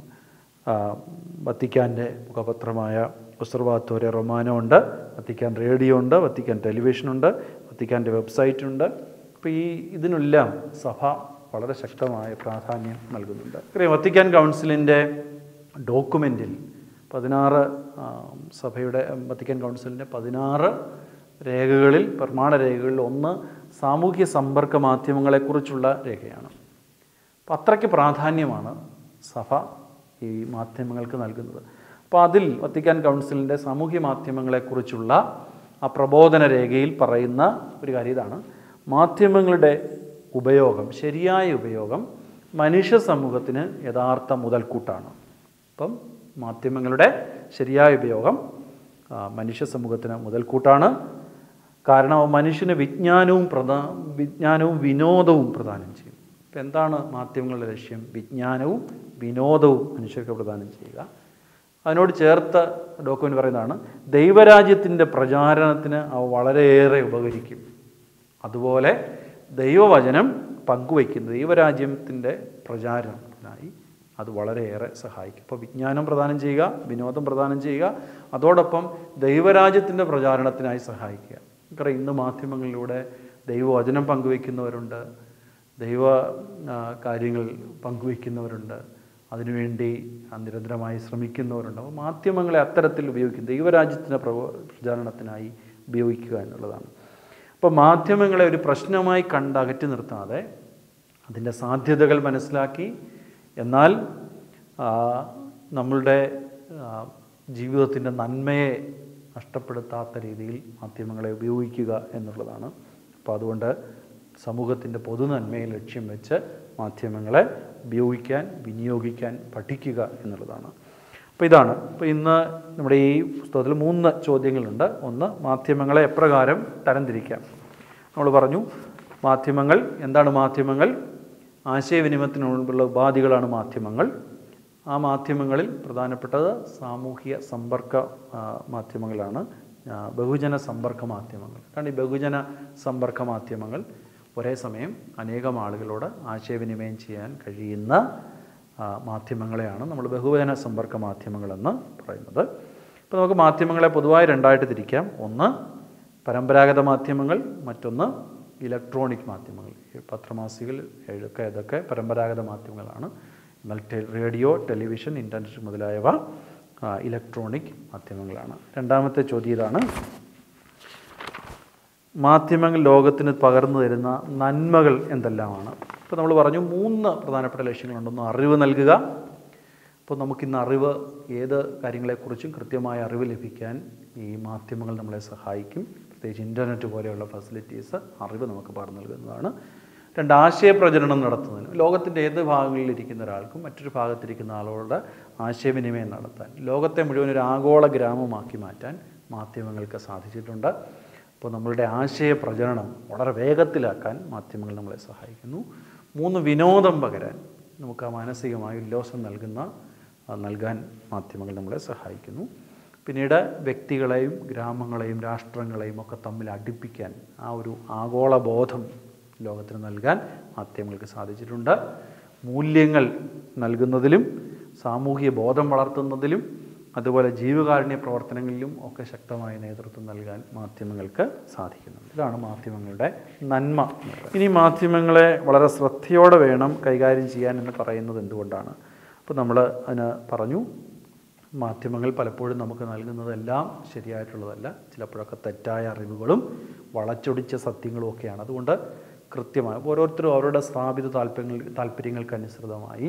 A: വത്തിക്കാൻ്റെ മുഖപത്രമായ ഒസ്സർവാത്തോരെ റൊമാനോ ഉണ്ട്, വത്തിക്കാൻ റേഡിയോ ഉണ്ട്, വത്തിക്കാൻ ടെലിവിഷനുണ്ട്, വത്തിക്കാൻ്റെ വെബ്സൈറ്റ് ഉണ്ട്. അപ്പോൾ ഈ ഇതിനെല്ലാം സഭ വളരെ ശക്തമായ പ്രാധാന്യം നൽകുന്നുണ്ട്. അറിയാം, വത്തിക്കാൻ കൗൺസിലിൻ്റെ ഡോക്യുമെൻറ്റിൽ പതിനാറ് സഭയുടെ വത്തിക്കാൻ കൗൺസിലിൻ്റെ പതിനാറ് രേഖകളിൽ, പ്രമാണ രേഖകളിൽ ഒന്ന് സാമൂഹ്യ സമ്പർക്ക മാധ്യമങ്ങളെക്കുറിച്ചുള്ള രേഖയാണ്. അപ്പോൾ അത്രയ്ക്ക് പ്രാധാന്യമാണ് സഭ ഈ മാധ്യമങ്ങൾക്ക് നൽകുന്നത്. അപ്പോൾ അതിൽ വത്തിക്കാൻ കൗൺസിലിൻ്റെ സാമൂഹ്യ മാധ്യമങ്ങളെക്കുറിച്ചുള്ള ആ പ്രബോധന രേഖയിൽ പറയുന്ന ഒരു കാര്യം ഇതാണ്: മാധ്യമങ്ങളുടെ ഉപയോഗം, ശരിയായ ഉപയോഗം മനുഷ്യ സമൂഹത്തിന് യഥാർത്ഥ മുതൽക്കൂട്ടാണ്. അപ്പം മാധ്യമങ്ങളുടെ ശരിയായ ഉപയോഗം മനുഷ്യ സമൂഹത്തിന് മുതൽക്കൂട്ടാണ്. കാരണം മനുഷ്യന് വിജ്ഞാനവും പ്രധാ വിജ്ഞാനവും വിനോദവും പ്രദാനം ചെയ്യും. ഇപ്പം എന്താണ് മാധ്യമങ്ങളുടെ ലക്ഷ്യം? വിജ്ഞാനവും വിനോദവും മനുഷ്യർക്ക് പ്രദാനം ചെയ്യുക. അതിനോട് ചേർത്ത് ഡോക്യുമെൻ്റ് പറയുന്നതാണ്, ദൈവരാജ്യത്തിൻ്റെ പ്രചാരണത്തിന് അവ വളരെയേറെ ഉപകരിക്കും. അതുപോലെ ദൈവവചനം പങ്കുവയ്ക്കുന്ന ദൈവരാജ്യത്തിൻ്റെ പ്രചാരണത്തിനായി അത് വളരെയേറെ സഹായിക്കും. ഇപ്പോൾ വിജ്ഞാനം പ്രദാനം ചെയ്യുക, വിനോദം പ്രദാനം ചെയ്യുക, അതോടൊപ്പം ദൈവരാജ്യത്തിൻ്റെ പ്രചാരണത്തിനായി സഹായിക്കുക. കാരണം ഇന്ന് മാധ്യമങ്ങളിലൂടെ ദൈവവചനം പങ്കുവയ്ക്കുന്നവരുണ്ട്, ദൈവ കാര്യങ്ങൾ പങ്കുവയ്ക്കുന്നവരുണ്ട്, അതിനുവേണ്ടി നിരന്തരമായി ശ്രമിക്കുന്നവരുണ്ട്. അപ്പോൾ മാധ്യമങ്ങളെ അത്തരത്തിൽ ഉപയോഗിക്കും, ദൈവരാജ്യത്തിൻ്റെ പ്രചാരണത്തിനായി ഉപയോഗിക്കുക എന്നുള്ളതാണ്. അപ്പോൾ മാധ്യമങ്ങളെ ഒരു പ്രശ്നമായി കണ്ട് അകറ്റി നിർത്താതെ അതിൻ്റെ സാധ്യതകൾ മനസ്സിലാക്കി, എന്നാൽ നമ്മളുടെ ജീവിതത്തിൻ്റെ നന്മയെ നഷ്ടപ്പെടുത്താത്ത രീതിയിൽ മാധ്യമങ്ങളെ ഉപയോഗിക്കുക എന്നുള്ളതാണ്. അപ്പോൾ അതുകൊണ്ട് സമൂഹത്തിൻ്റെ പൊതു നന്മയെ ലക്ഷ്യം വെച്ച് മാധ്യമങ്ങളെ ഉപയോഗിക്കാൻ, വിനിയോഗിക്കാൻ പഠിക്കുക എന്നുള്ളതാണ്. അപ്പോൾ ഇതാണ്. അപ്പോൾ ഇന്ന് നമ്മുടെ ഈ പുസ്തകത്തിൽ മൂന്ന് ചോദ്യങ്ങളുണ്ട്. ഒന്ന്, മാധ്യമങ്ങളെ എപ്രകാരം തരംതിരിക്കാം. നമ്മൾ പറഞ്ഞു മാധ്യമങ്ങൾ എന്താണ്? മാധ്യമങ്ങൾ ആശയവിനിമയത്തിനുള്ള ഉപാധികളാണ് മാധ്യമങ്ങൾ. ആ മാധ്യമങ്ങളിൽ പ്രധാനപ്പെട്ടത് സാമൂഹ്യ സമ്പർക്ക മാധ്യമങ്ങളാണ്, ബഹുജന സമ്പർക്ക മാധ്യമങ്ങൾ. കാരണം ഈ ബഹുജന സമ്പർക്ക മാധ്യമങ്ങൾ ഒരേ സമയം അനേകം ആളുകളോട് ആശയവിനിമയം ചെയ്യാൻ കഴിയുന്ന മാധ്യമങ്ങളെയാണ് നമ്മൾ ബഹുജന സമ്പർക്ക മാധ്യമങ്ങളെന്ന് പറയുന്നത്. ഇപ്പോൾ നമുക്ക് മാധ്യമങ്ങളെ പൊതുവായി രണ്ടായിട്ട് തിരിക്കാം. ഒന്ന് പരമ്പരാഗത മാധ്യമങ്ങൾ, മറ്റൊന്ന് ഇലക്ട്രോണിക് മാധ്യമങ്ങൾ. പത്രമാസികൾ എഴുതൊക്കെ ഇതൊക്കെ പരമ്പരാഗത മാധ്യമങ്ങളാണ്. എന്നാൽ റേഡിയോ, ടെലിവിഷൻ, ഇൻ്റർനെറ്റ് മുതലായവ ഇലക്ട്രോണിക് മാധ്യമങ്ങളാണ്. രണ്ടാമത്തെ ചോദ്യം ഇതാണ്: മാധ്യമങ്ങൾ ലോകത്തിന് പകർന്നു തരുന്ന നന്മകൾ എന്തെല്ലാമാണ്? ഇപ്പോൾ നമ്മൾ പറഞ്ഞു മൂന്ന് പ്രധാനപ്പെട്ട ലക്ഷ്യങ്ങളുണ്ടെന്ന്. അറിവ് നൽകുക. അപ്പോൾ നമുക്കിന്ന് അറിവ്, ഏത് കാര്യങ്ങളെക്കുറിച്ചും കൃത്യമായ അറിവ് ലഭിക്കാൻ ഈ മാധ്യമങ്ങൾ നമ്മളെ സഹായിക്കും. പ്രത്യേകിച്ച് ഇൻ്റർനെറ്റ് പോലെയുള്ള ഫെസിലിറ്റീസ് അറിവ് നമുക്ക് പകർന്നു നൽകുന്നതാണ്. രണ്ട്, ആശയപ്രചരണം നടത്തുന്നതിന് ലോകത്തിൻ്റെ ഏത് ഭാഗങ്ങളിലിരിക്കുന്ന ഒരാൾക്കും മറ്റൊരു ഭാഗത്തിരിക്കുന്ന ആളുകളുടെ ആശയവിനിമയം നടത്താൻ, ലോകത്തെ മുഴുവൻ ഒരു ആഗോള ഗ്രാമമാക്കി മാറ്റാൻ മാധ്യമങ്ങൾക്ക് സാധിച്ചിട്ടുണ്ട്. അപ്പോൾ നമ്മളുടെ ആശയപ്രചരണം വളരെ വേഗത്തിലാക്കാൻ മാധ്യമങ്ങൾ നമ്മളെ സഹായിക്കുന്നു. മൂന്ന്, വിനോദം പകരാൻ, നമുക്ക് ആ മാനസികമായ ഉല്ലാസം നൽകുന്ന നൽകാൻ മാധ്യമങ്ങൾ നമ്മളെ സഹായിക്കുന്നു. പിന്നീട് വ്യക്തികളെയും ഗ്രാമങ്ങളെയും രാഷ്ട്രങ്ങളെയും ഒക്കെ തമ്മിൽ അടുപ്പിക്കാൻ, ആ ഒരു ആഗോള ബോധം ലോകത്തിന് നൽകാൻ മാധ്യമങ്ങൾക്ക് സാധിച്ചിട്ടുണ്ട്. മൂല്യങ്ങൾ നൽകുന്നതിലും സാമൂഹിക ബോധം വളർത്തുന്നതിലും അതുപോലെ ജീവകാരുണ്യ പ്രവർത്തനങ്ങളിലും ഒക്കെ ശക്തമായ നേതൃത്വം നൽകാൻ മാധ്യമങ്ങൾക്ക് സാധിക്കുന്നുണ്ട്. ഇതാണ് മാധ്യമങ്ങളുടെ നന്മ. ഇനി മാധ്യമങ്ങളെ വളരെ ശ്രദ്ധയോടെ വേണം കൈകാര്യം ചെയ്യാൻ എന്ന് പറയുന്നത് എന്തുകൊണ്ടാണ്? അപ്പോൾ നമ്മൾ അതിന് പറഞ്ഞു, മാധ്യമങ്ങൾ പലപ്പോഴും നമുക്ക് നൽകുന്നതെല്ലാം ശരിയായിട്ടുള്ളതല്ല, ചിലപ്പോഴൊക്കെ തെറ്റായ അറിവുകളും വളച്ചൊടിച്ച സത്യങ്ങളും ഒക്കെയാണ്. അതുകൊണ്ട് കൃത്യമായി ഓരോരുത്തരും അവരുടെ സ്ഥാപിത താല്പര്യങ്ങൾ താല്പര്യങ്ങൾക്കനുസൃതമായി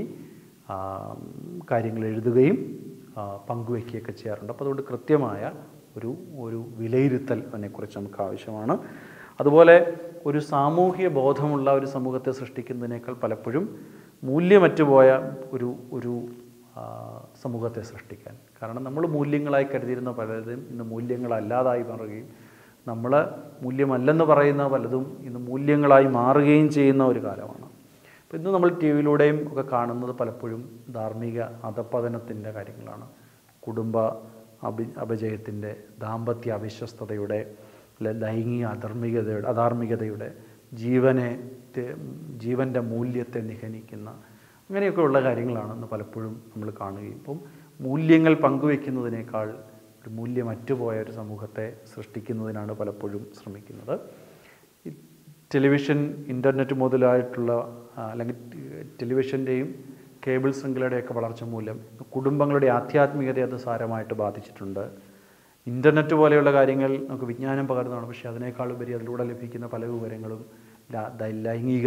A: കാര്യങ്ങൾ എഴുതുകയും പങ്കുവയ്ക്കുകയൊക്കെ ചെയ്യാറുണ്ട്. അപ്പോൾ അതുകൊണ്ട് കൃത്യമായ ഒരു ഒരു വിലയിരുത്തൽ അതിനെക്കുറിച്ച് നമുക്ക് ആവശ്യമാണ്. അതുപോലെ ഒരു സാമൂഹിക ബോധമുള്ള ഒരു സമൂഹത്തെ സൃഷ്ടിക്കുന്നതിനേക്കാൾ പലപ്പോഴും മൂല്യമറ്റുപോയ ഒരു ഒരു സമൂഹത്തെ സൃഷ്ടിക്കാൻ, കാരണം നമ്മൾ മൂല്യങ്ങളായി കരുതിയിരുന്ന പലതും ഇന്ന് മൂല്യങ്ങളല്ലാതായി മാറുകയും നമ്മൾ മൂല്യമല്ലെന്ന് പറയുന്ന പലതും ഇന്ന് മൂല്യങ്ങളായി മാറുകയും ചെയ്യുന്ന ഒരു കാലമാണ്. അപ്പോൾ ഇന്ന് നമ്മൾ ടി വിയിലൂടെയും ഒക്കെ കാണുന്നത് പലപ്പോഴും ധാർമ്മിക അധപ്പതനത്തിൻ്റെ കാര്യങ്ങളാണ്. കുടുംബ അഭി അപജയത്തിൻ്റെ, ദാമ്പത്യ അവിശ്വസ്തതയുടെ, ലൈംഗിക അധാർമികതയുടെ അധാർമികതയുടെ ജീവനെ ജീവൻ്റെ മൂല്യത്തെ നിഹനിക്കുന്ന അങ്ങനെയൊക്കെയുള്ള കാര്യങ്ങളാണ് ഇന്ന് പലപ്പോഴും നമ്മൾ കാണുകയും. ഇപ്പം മൂല്യങ്ങൾ പങ്കുവയ്ക്കുന്നതിനേക്കാൾ ഒരു മൂല്യം അറ്റുപോയ ഒരു സമൂഹത്തെ സൃഷ്ടിക്കുന്നതിനാണ് പലപ്പോഴും ശ്രമിക്കുന്നത്. ഈ ടെലിവിഷൻ, ഇൻ്റർനെറ്റ് മുതലായിട്ടുള്ള അല്ലെങ്കിൽ ടെലിവിഷൻ്റെയും കേബിൾ ശൃംഖലയുടെയൊക്കെ വളർച്ച മൂലം കുടുംബങ്ങളുടെ ആധ്യാത്മികതയെ അത് സാരമായിട്ട് ബാധിച്ചിട്ടുണ്ട്. ഇൻ്റർനെറ്റ് പോലെയുള്ള കാര്യങ്ങൾ നമുക്ക് വിജ്ഞാനം പകരുന്നതാണ്, പക്ഷേ അതിനേക്കാളുപരി അതിലൂടെ ലഭിക്കുന്ന പല വിവരങ്ങളും ലൈംഗിക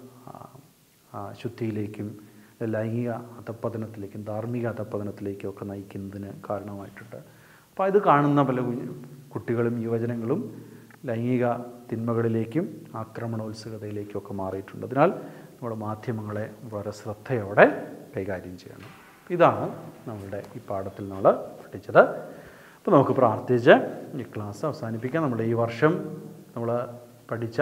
A: ശുദ്ധിയിലേക്കും ലൈംഗിക അധപ്പതനത്തിലേക്കും ധാർമ്മിക അധപ്പതനത്തിലേക്കും ഒക്കെ നയിക്കുന്നതിന് കാരണമായിട്ടുണ്ട്. അപ്പോൾ ഇത് കാണുന്ന പല കുട്ടികളും യുവജനങ്ങളും ലൈംഗിക തിന്മകളിലേക്കും ആക്രമണോത്സുകതയിലേക്കും ഒക്കെ മാറിയിട്ടുണ്ട്. അതിനാൽ നമ്മുടെ മാധ്യമങ്ങളെ വളരെ ശ്രദ്ധയോടെ കൈകാര്യം ചെയ്യണം. ഇതാണ് നമ്മളുടെ ഈ പാഠത്തിൽ നമ്മൾ പഠിച്ചത്. അപ്പോൾ നമുക്ക് പ്രാർത്ഥിച്ച് ഈ ക്ലാസ് അവസാനിപ്പിക്കാം. നമ്മുടെ ഈ വർഷം നമ്മൾ പഠിച്ച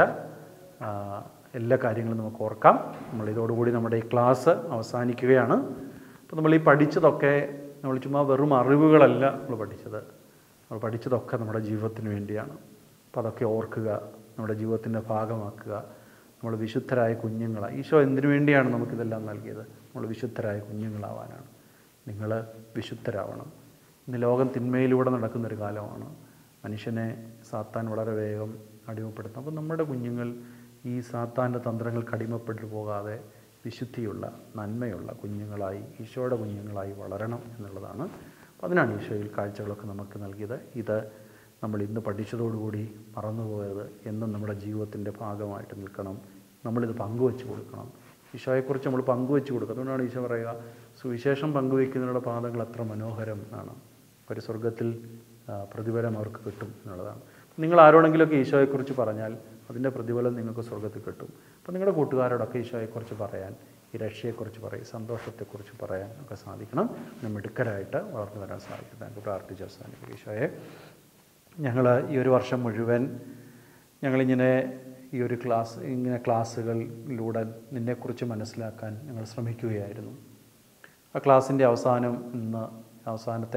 A: എല്ലാ കാര്യങ്ങളും നമുക്ക് ഓർക്കാം. നമ്മൾ ഇതോടുകൂടി നമ്മുടെ ഈ ക്ലാസ് അവസാനിക്കുകയാണ്. അപ്പോൾ നമ്മൾ ഈ പഠിച്ചതൊക്കെ നമ്മൾ ചുമ്മാ വെറും അറിവുകളല്ല നമ്മൾ പഠിച്ചത്, നമ്മൾ പഠിച്ചതൊക്കെ നമ്മുടെ ജീവിതത്തിന് വേണ്ടിയാണ്. അപ്പോൾ അതൊക്കെ ഓർക്കുക, നമ്മുടെ ജീവിതത്തിൻ്റെ ഭാഗമാക്കുക. നമ്മൾ വിശുദ്ധരായ കുഞ്ഞുങ്ങളാണ്. ഈശോ എന്തിനു വേണ്ടിയാണ് നമുക്കിതെല്ലാം നൽകിയത്? നമ്മൾ വിശുദ്ധരായ കുഞ്ഞുങ്ങളാവാനാണ്. നിങ്ങൾ വിശുദ്ധരാവണം. ഇന്ന് ലോകം തിന്മയിലൂടെ നടക്കുന്നൊരു കാലമാണ്. മനുഷ്യനെ സാത്താൻ വളരെ വേഗം അടിമപ്പെടുത്തും. അപ്പോൾ നമ്മുടെ കുഞ്ഞുങ്ങൾ ഈ സാത്താൻ്റെ തന്ത്രങ്ങൾക്ക് അടിമപ്പെട്ടു പോകാതെ വിശുദ്ധിയുള്ള നന്മയുള്ള കുഞ്ഞുങ്ങളായി, ഈശോയുടെ കുഞ്ഞുങ്ങളായി വളരണം എന്നുള്ളതാണ്. അപ്പോൾ അതിനാണ് ഈശോ ഈ കാഴ്ചകളൊക്കെ നമുക്ക് നൽകിയത്. ഇത് നമ്മൾ ഇന്ന് പഠിച്ചതോടുകൂടി മറന്നുപോയത് എന്നും നമ്മുടെ ജീവിതത്തിൻ്റെ ഭാഗമായിട്ട് നിൽക്കണം. നമ്മളിത് പങ്കുവെച്ച് കൊടുക്കണം. ഈശോയെക്കുറിച്ച് നമ്മൾ പങ്കുവെച്ച് കൊടുക്കുക. അതുകൊണ്ടാണ് ഈശോ പറയുക, സുവിശേഷം പങ്കുവയ്ക്കുന്നവരുടെ പാദങ്ങൾ എത്ര മനോഹരം എന്നാണ്. ഒരു സ്വർഗത്തിൽ പ്രതിഫലം അവർക്ക് കിട്ടും എന്നുള്ളതാണ്. നിങ്ങൾ ആരോടെങ്കിലുമൊക്കെ ഈശോയെക്കുറിച്ച് പറഞ്ഞാൽ അതിൻ്റെ പ്രതിഫലം നിങ്ങൾക്ക് സ്വർഗത്തിൽ കിട്ടും. അപ്പോൾ നിങ്ങളുടെ കൂട്ടുകാരോടൊക്കെ ഈശോയെക്കുറിച്ച് പറയാൻ, ഈ രക്ഷയെക്കുറിച്ച് പറയും, സന്തോഷത്തെക്കുറിച്ച് പറയാൻ ഒക്കെ സാധിക്കണം. നമ്മൾ മിടുക്കരായിട്ട് വളർന്നു വരാൻ സാധിക്കും. ഞങ്ങൾക്ക് പ്രാർത്ഥിച്ച് അവസാനിപ്പിക്കും. ഈശോയെ, ഞങ്ങൾ ഈ ഒരു വർഷം മുഴുവൻ ഞങ്ങളിങ്ങനെ ഈ ഒരു ക്ലാസ് ഇങ്ങനെ ക്ലാസ്സുകളിലൂടെ നിന്നെക്കുറിച്ച് മനസ്സിലാക്കാൻ ഞങ്ങൾ ശ്രമിക്കുകയായിരുന്നു. ആ ക്ലാസ്സിൻ്റെ അവസാനം ഇന്ന് അവസാനത്തെ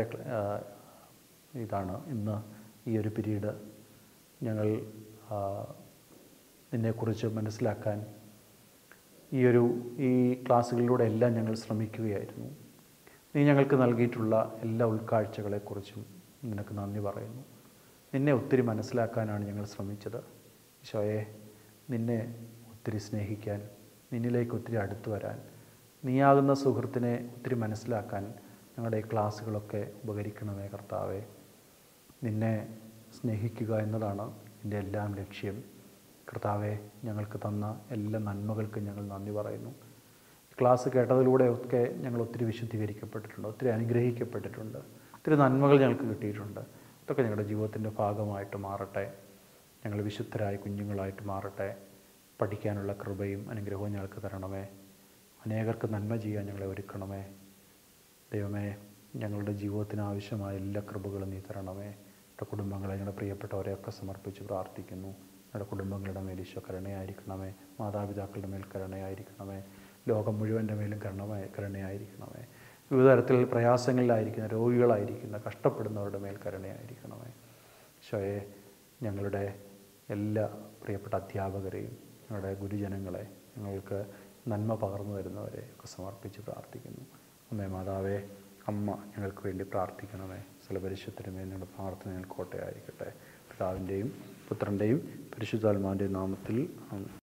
A: ഇതാണ് ഇന്ന് ഈ ഒരു പീരീഡ്. ഞങ്ങൾ നിന്നെക്കുറിച്ച് മനസ്സിലാക്കാൻ ഈ ഒരു ഈ ക്ലാസ്സുകളിലൂടെ എല്ലാം ഞങ്ങൾ ശ്രമിക്കുകയായിരുന്നു. നീ ഞങ്ങൾക്ക് നൽകിയിട്ടുള്ള എല്ലാ ഉൾക്കാഴ്ചകളെക്കുറിച്ചും നിനക്ക് നന്ദി പറയുന്നു. നിന്നെ ഒത്തിരി മനസ്സിലാക്കാനാണ് ഞങ്ങൾ ശ്രമിച്ചത്. ഈശോയെ, നിന്നെ ഒത്തിരി സ്നേഹിക്കാൻ, നിന്നിലേക്ക് ഒത്തിരി അടുത്തു വരാൻ, നീയാകുന്ന സുഹൃത്തിനെ ഒത്തിരി മനസ്സിലാക്കാൻ ഞങ്ങളുടെ ഈ ക്ലാസ്സുകളൊക്കെ ഉപകരിക്കണമേ കർത്താവേ. നിന്നെ സ്നേഹിക്കുക എന്നതാണ് എൻ്റെ എല്ലാം ലക്ഷ്യം. കർത്താവെ, ഞങ്ങൾക്ക് തന്ന എല്ലാ നന്മകൾക്കും ഞങ്ങൾ നന്ദി പറയുന്നു. ക്ലാസ് കേട്ടതിലൂടെയൊക്കെ ഞങ്ങൾ ഒത്തിരി വിശുദ്ധീകരിക്കപ്പെട്ടിട്ടുണ്ട്, ഒത്തിരി അനുഗ്രഹിക്കപ്പെട്ടിട്ടുണ്ട്, ഒത്തിരി നന്മകൾ ഞങ്ങൾക്ക് കിട്ടിയിട്ടുണ്ട്. ഇതൊക്കെ ഞങ്ങളുടെ ജീവിതത്തിൻ്റെ ഭാഗമായിട്ട് മാറട്ടെ. ഞങ്ങൾ വിശുദ്ധരായ കുഞ്ഞുങ്ങളായിട്ട് മാറട്ടെ. പഠിക്കാനുള്ള കൃപയും അനുഗ്രഹവും ഞങ്ങൾക്ക് തരണമേ. അനേകർക്ക് നന്മ ചെയ്യാൻ ഞങ്ങളെ ഒരുക്കണമേ. ദൈവമേ, ഞങ്ങളുടെ ജീവിതത്തിന് ആവശ്യമായ എല്ലാ കൃപകളും നീ തരണമേ. ഞങ്ങളുടെ കുടുംബങ്ങളെ, ഞങ്ങളുടെ പ്രിയപ്പെട്ടവരെയൊക്കെ സമർപ്പിച്ച് പ്രാർത്ഥിക്കുന്നു. ഞങ്ങളുടെ കുടുംബങ്ങളുടെ മേൽ ഈശോ കരുണയായിരിക്കണമേ. മാതാപിതാക്കളുടെ മേൽ കരുണയായിരിക്കണമേ. ലോകം മുഴുവൻ്റെ മേലും കരുണമേ കരുണയായിരിക്കണമേ. വിവിധ തരത്തിൽ പ്രയാസങ്ങളിലായിരിക്കുന്ന രോഗികളായിരിക്കുന്ന കഷ്ടപ്പെടുന്നവരുടെ മേൽ കരുണയായിരിക്കണമേ. ഈശോയെ, ഞങ്ങളുടെ എല്ലാ പ്രിയപ്പെട്ട അധ്യാപകരെയും ഞങ്ങളുടെ ഗുരുജനങ്ങളെ, ഞങ്ങൾക്ക് നന്മ പകർന്നു തരുന്നവരെ ഒക്കെ സമർപ്പിച്ച് പ്രാർത്ഥിക്കുന്നു. അമ്മേ മാതാവേ, അമ്മ ഞങ്ങൾക്ക് വേണ്ടി പ്രാർത്ഥിക്കണമേ. സ്ഥലപരിശുദ്ധരുമേ ഞങ്ങളുടെ പ്രാർത്ഥന ഞങ്ങൾക്ക് കോട്ടയായിരിക്കട്ടെ. പിതാവിൻ്റെയും പുത്രൻ്റെയും പരിശുദ്ധാത്മാവിൻ്റെയും നാമത്തിൽ